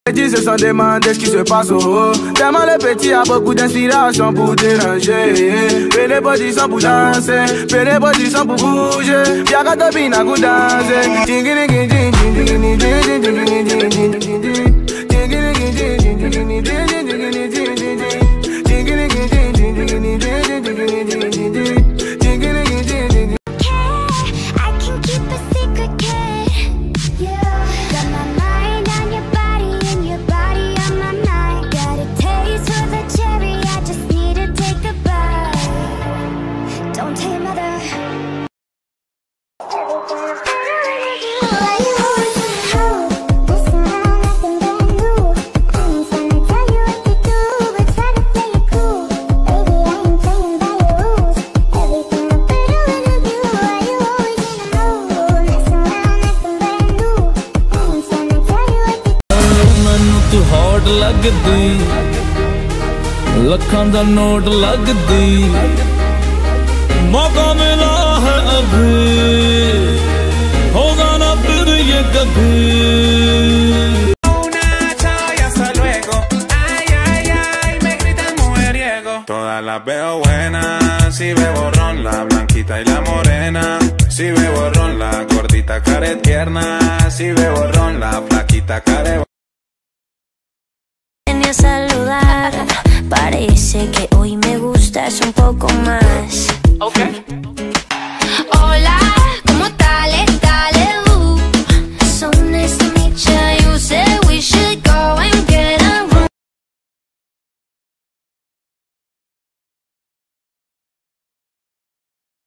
petits se sont demandés ce qui se passe au haut. Tellement le petit a beaucoup d'inspiration pour déranger. Fais les positions pour danser, fais les positions pour bouger. Y'a qu'à te bina pour danser. Hot लगदी लखां दा note लगदी मौका मिला है अभी होगा ना फिर ये कभी Todas las veo buenas, si veo ron, la blanquita y la morena. Si veo ron, la gordita care tierna. Si veo ron, la flaquita care. Venía a saludar, parece que hoy me gustas un poco más. Okay. Hola.